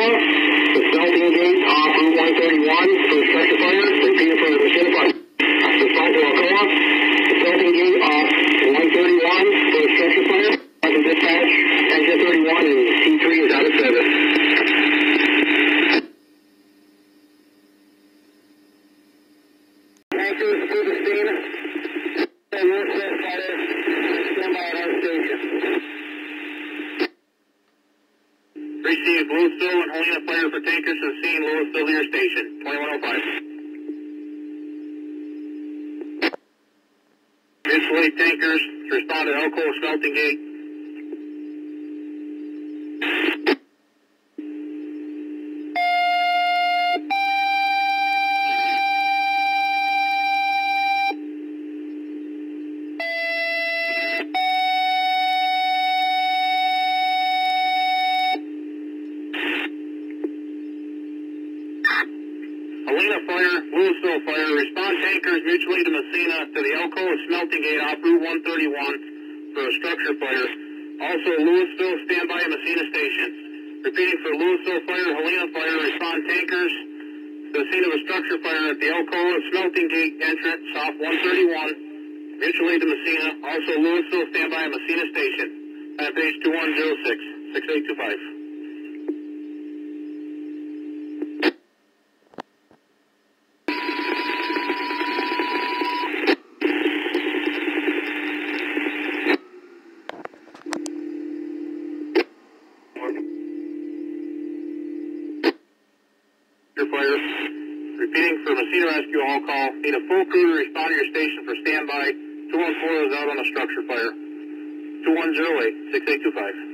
Alcoa, the smelting gate off Route 131 for a structure fire. Repeating for Massena fire. Respond to Alcoa, the smelting gate off 131 for a structure fire. Present dispatch, engine 31 and T3 is out of service. Tankers to the scene. Stand by at our station. Received Louisville and Helena fire for tankers to the scene. Louisville to your station. 2105. Insulate tankers to respond to Alcoa smelting gate. Helena fire, Louisville fire, respond tankers mutually to Massena to the Alcoa smelting gate off Route 131 for a structure fire. Also, Louisville standby at Massena station. Repeating for Louisville fire, Helena fire, respond tankers to the scene of a structure fire at the Alcoa smelting gate entrance off 131, mutually to Massena. Also, Louisville standby at Massena station. At page 2106, 6825. Fire. Repeating for Massena Rescue all call. Need a full crew to respond to your station for standby. 214 is out on a structure fire. 2108 6825.